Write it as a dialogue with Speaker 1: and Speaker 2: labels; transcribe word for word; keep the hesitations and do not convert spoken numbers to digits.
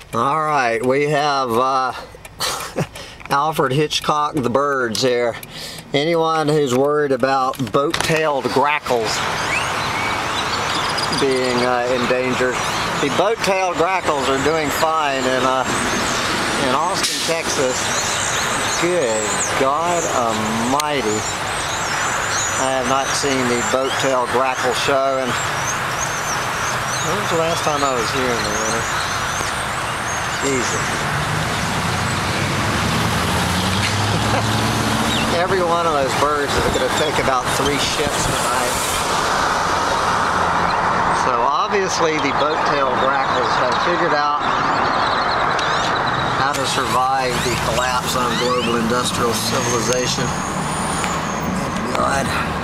Speaker 1: All right, we have uh, Alfred Hitchcock the birds here. Anyone who's worried about boat-tailed grackles being uh, endangered, the boat-tailed grackles are doing fine in, uh, in Austin, Texas. Good God Almighty. I have not seen the boat-tailed grackle show, and when was the last time I was here in the winter? Jesus. Every one of those birds is going to take about three shifts tonight. So obviously the boat-tailed grackles have figured out how to survive the collapse on global industrial civilization. God.